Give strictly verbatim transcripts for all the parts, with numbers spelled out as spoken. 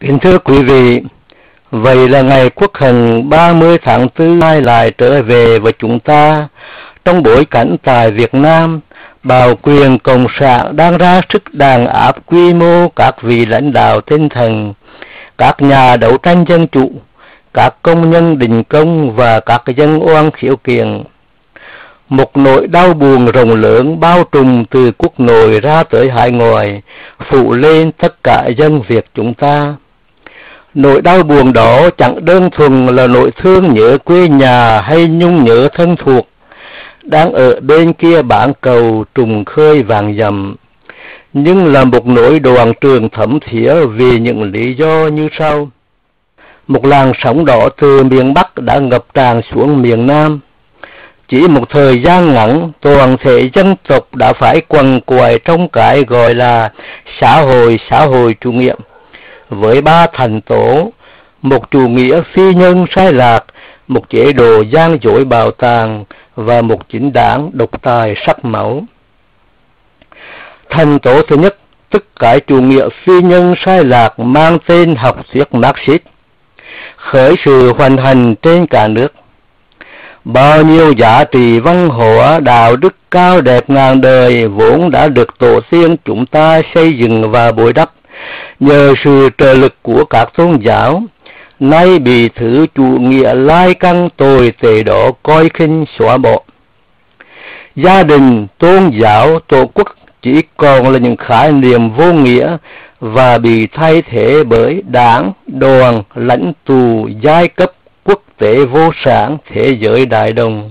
Kính thưa quý vị, vậy là ngày Quốc khánh ba mươi tháng tư nay lại trở về với chúng ta trong bối cảnh tại Việt Nam, bảo quyền cộng sản đang ra sức đàn áp quy mô các vị lãnh đạo tinh thần, các nhà đấu tranh dân chủ, các công nhân đình công và các dân oan khiếu kiện. Một nỗi đau buồn rộng lớn bao trùm từ quốc nội ra tới hải ngoại, phủ lên tất cả dân Việt chúng ta. Nỗi đau buồn đó chẳng đơn thuần là nỗi thương nhớ quê nhà hay nhung nhớ thân thuộc, đang ở bên kia bảng cầu trùng khơi vàng dầm, nhưng là một nỗi đoàn trường thấm thía vì những lý do như sau. Một làn sóng đỏ từ miền Bắc đã ngập tràn xuống miền Nam. Chỉ một thời gian ngắn, toàn thể dân tộc đã phải quằn quại trong cái gọi là xã hội xã hội chủ nghĩa, với ba thành tố: một chủ nghĩa phi nhân sai lạc, một chế độ gian dối bạo tàn và một chính đảng độc tài sắc máu. Thành tố thứ nhất, tức cái chủ nghĩa phi nhân sai lạc mang tên học thuyết Marxist, khởi sự hoành hành trên cả nước. Bao nhiêu giá trị văn hóa, đạo đức cao đẹp ngàn đời vốn đã được tổ tiên chúng ta xây dựng và bồi đắp nhờ sự trợ lực của các tôn giáo, nay bị thứ chủ nghĩa lai căng tồi tệ đó coi khinh xóa bỏ. Gia đình, tôn giáo, tổ quốc chỉ còn là những khái niệm vô nghĩa và bị thay thế bởi đảng, đoàn, lãnh tụ, giai cấp, quốc tế vô sản, thế giới đại đồng.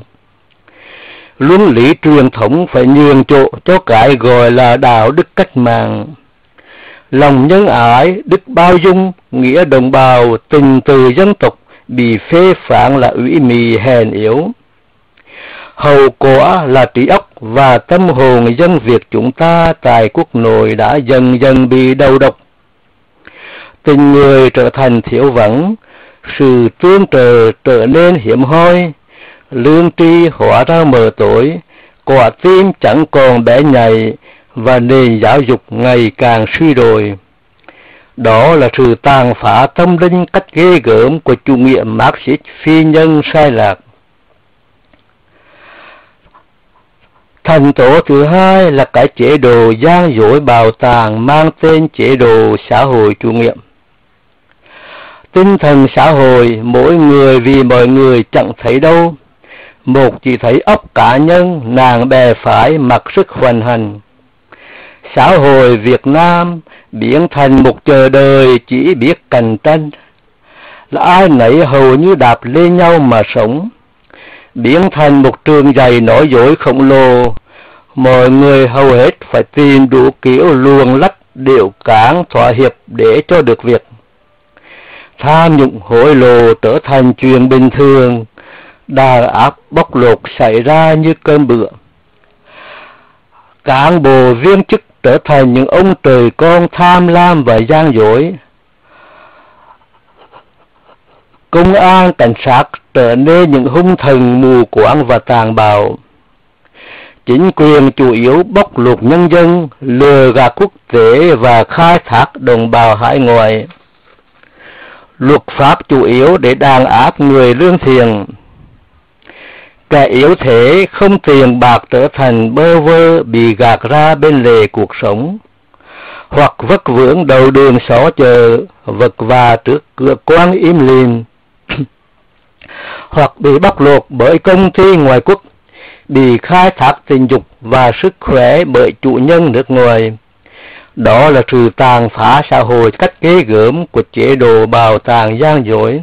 Luân lý truyền thống phải nhường chỗ cho cái gọi là đạo đức cách mạng. Lòng nhân ái, đức bao dung, nghĩa đồng bào, tình từ dân tộc bị phê phán là ủy mị hèn yếu. Hậu quả là trí óc và tâm hồn dân Việt chúng ta tại quốc nội đã dần dần bị đầu độc. Tình người trở thành thiếu vắng, sự tương trợ trở nên hiếm hoi, lương tri hóa ra mờ tối, quả tim chẳng còn bé nhạy và nền giáo dục ngày càng suy đồi. Đó là sự tàn phá tâm linh cách ghê gớm của chủ nghĩa Marxist phi nhân sai lạc. Thành tố thứ hai là cái chế độ gian dối bạo tàn mang tên chế độ xã hội chủ nghĩa. Tinh thần xã hội, mỗi người vì mọi người chẳng thấy đâu. Một chỉ thấy óc cá nhân, nàng bè phái mặc sức hoành hành. Xã hội Việt Nam biến thành một chờ đời chỉ biết cạnh tranh, là ai nấy hầu như đạp lên nhau mà sống. Biến thành một trường dạy nói dối khổng lồ, mọi người hầu hết phải tìm đủ kiểu luồn lách điệu cáng thỏa hiệp để cho được việc. Tham nhũng hối lộ trở thành chuyện bình thường, đàn áp bóc lột xảy ra như cơm bữa. Cán bộ viên chức trở thành những ông trời con tham lam và gian dối. Công an, cảnh sát trở nên những hung thần mù quáng và tàn bạo. Chính quyền chủ yếu bóc lột nhân dân, lừa gạt quốc tế và khai thác đồng bào hải ngoại. Luật pháp chủ yếu để đàn áp người lương thiện. Kẻ yếu thế không tiền bạc trở thành bơ vơ bị gạt ra bên lề cuộc sống, hoặc vất vưởng đầu đường xó chợ, vật vã trước cửa quan im lìm, hoặc bị bóc lột bởi công ty ngoại quốc, bị khai thác tình dục và sức khỏe bởi chủ nhân nước ngoài. Đó là sự tàn phá xã hội cách ghê gớm của chế độ bạo tàn gian dối.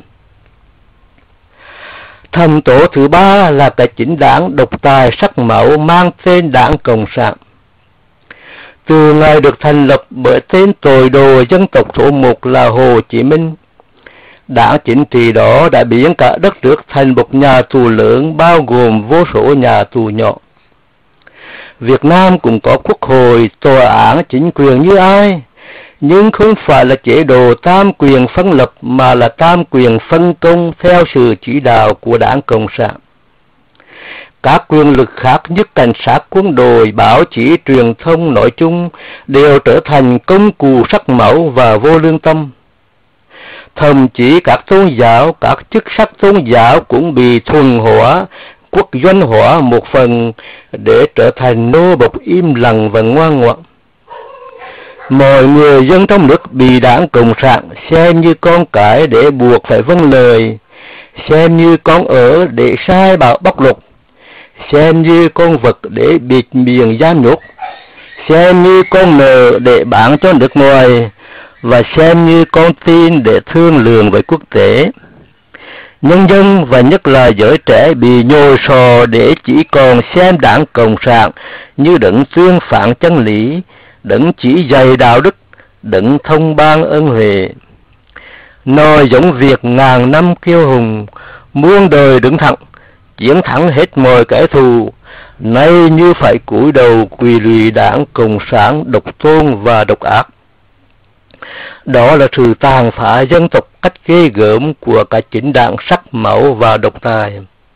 Thành tố thứ ba là cái chính đảng độc tài sắc máu mang tên Đảng Cộng sản. Từ ngày được thành lập bởi tên tội đồ dân tộc số một là Hồ Chí Minh, đảng chính trị đó đã biến cả đất nước thành một nhà tù lớn bao gồm vô số nhà tù nhỏ. Việt Nam cũng có quốc hội, tòa án, chính quyền như ai, nhưng không phải là chế độ tam quyền phân lập mà là tam quyền phân công theo sự chỉ đạo của Đảng Cộng sản. Các quyền lực khác như cảnh sát, quân đội, báo chí, truyền thông nói chung đều trở thành công cụ sắc máu và vô lương tâm. Thậm chí các tôn giáo, các chức sắc tôn giáo cũng bị thuần hóa, quốc doanh hóa một phần để trở thành nô bộc im lặng và ngoan ngoãn. Mọi người dân trong nước bị đảng Cộng sản xem như con cái để buộc phải vâng lời, xem như con ở để sai bảo bóc lột, xem như con vật để bịt miệng giam nhốt, xem như con nợ để bán cho nước ngoài, và xem như con tin để thương lượng với quốc tế. Nhân dân và nhất là giới trẻ bị nhồi sò để chỉ còn xem đảng Cộng sản như đấng tuyên phán chân lý, đấng chỉ dạy đạo đức, đấng thông ban ân huệ. Nói giống việc ngàn năm kiêu hùng, muôn đời đứng thẳng, chiến thắng hết mọi kẻ thù, nay như phải cúi đầu quỳ lụy đảng Cộng sản độc tôn và độc ác. Đó là sự tàn phá dân tộc cách ghê gớm của cả chính đảng sắc máu và độc tài.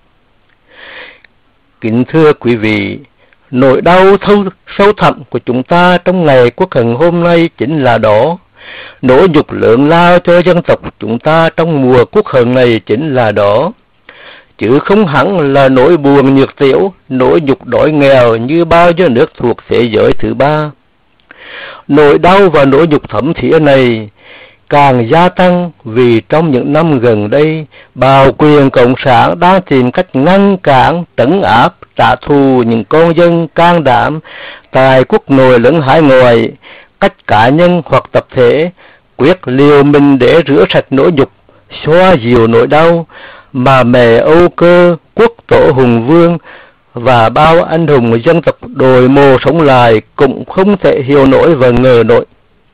Kính thưa quý vị, nỗi đau thâu, sâu thẳm của chúng ta trong ngày quốc hận hôm nay chính là đó. Nỗi nhục lớn lao cho dân tộc chúng ta trong mùa quốc hận này chính là đó. Chứ không hẳn là nỗi buồn nhược tiểu, nỗi nhục đói nghèo như bao nhiêu nước thuộc thế giới thứ ba. Nỗi đau và nỗi nhục thấm thía này càng gia tăng vì trong những năm gần đây, bạo quyền Cộng sản đang tìm cách ngăn cản, trấn áp, trả thù những con dân can đảm tại quốc nội lẫn hải ngoại, cách cá nhân hoặc tập thể, quyết liều mình để rửa sạch nỗi nhục, xoa dịu nỗi đau mà mẹ Âu Cơ, quốc tổ hùng vương và bao anh hùng dân tộc đồi mồ sống lại cũng không thể hiểu nổi và ngờ nổi.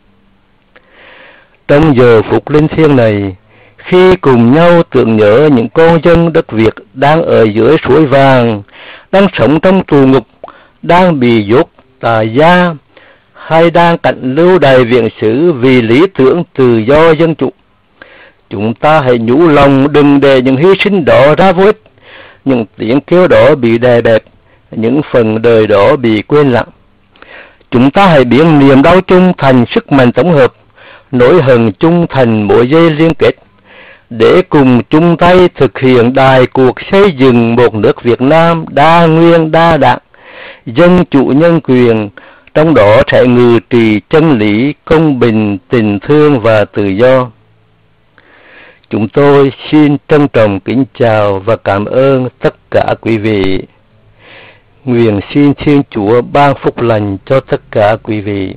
Trong giờ phút linh thiêng này, khi cùng nhau tưởng nhớ những con dân đất Việt đang ở dưới suối vàng, đang sống trong tù ngục, đang bị dốt tà gia, hay đang cạnh lưu đày viện xử vì lý tưởng tự do dân chủ, chúng ta hãy nhủ lòng đừng để những hy sinh đó ra vô ích, những tiếng kêu đó bị đè bẹp, những phần đời đó bị quên lãng. Chúng ta hãy biến niềm đau chung thành sức mạnh tổng hợp, nỗi hận chung thành mối dây liên kết, để cùng chung tay thực hiện đại cuộc xây dựng một nước Việt Nam đa nguyên đa đảng, dân chủ nhân quyền, trong đó sẽ ngự trị chân lý, công bình, tình thương và tự do. Chúng tôi xin trân trọng kính chào và cảm ơn tất cả quý vị. Nguyện xin Thiên Chúa ban phúc lành cho tất cả quý vị.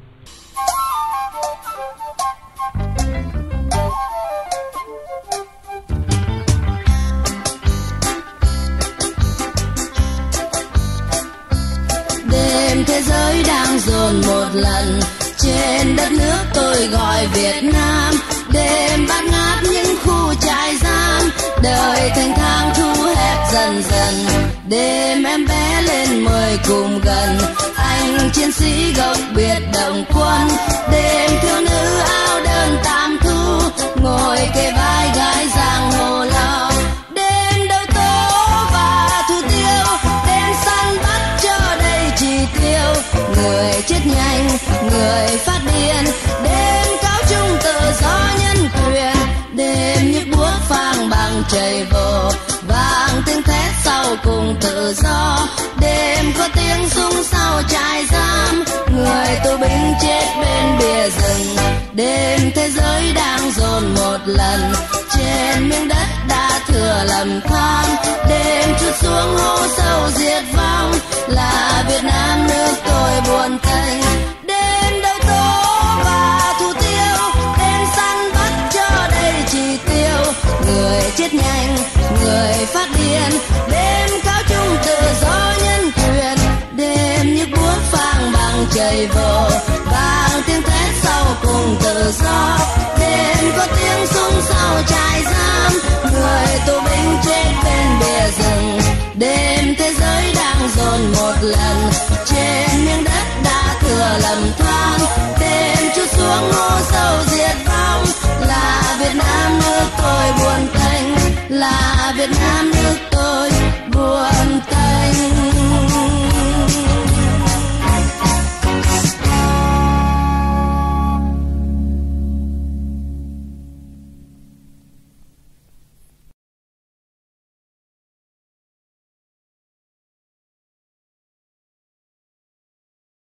Đêm thế giới đang dồn một lần, trên đất nước tôi gọi Việt Nam. Đêm bát ngát những khu trại giam, đời thanh thang thu hẹp dần dần. Đêm em bé lên mời cùng gần, anh chiến sĩ gốc biệt động quân. Đêm thiếu nữ áo đơn tam thu, ngồi kề vai gái giang hồ lao. Đêm đôi tố và thủ tiêu, đêm săn bắt cho đầy chỉ tiêu. Người chết nhanh, người phát điên, đêm cáo chung tự do nhân quyền. Đêm nhức buốt phang bằng trời vồ, vang tiếng thét sau cùng tự do. Đêm có tiếng súng sau trại giam, người tù binh chết bên bìa rừng. Đêm thế giới đang dồn một lần, trên miếng đất đã thừa lầm than. Đêm trút xuống hố sâu diệt vong, là Việt Nam nước tôi buồn tênh. Đêm đôi tố và thủ tiêu, đêm săn bắt cho đầy chỉ tiêu. Người chết nhanh, người phát điên, đêm cáo chung tự do nhân quyền. Đêm nhức buốt phang bằng trời vồ, vang tiếng thét sau cùng tự do. Đêm có tiếng súng sau trại giam, người tù binh chết bên bìa rừng. Đêm thế giới đang dồn một lần, trên miếng đất đã thừa lầm than. Đêm trút xuống hố sâu diệt vong, là Việt Nam nước tôi buồn tênh, là Việt Nam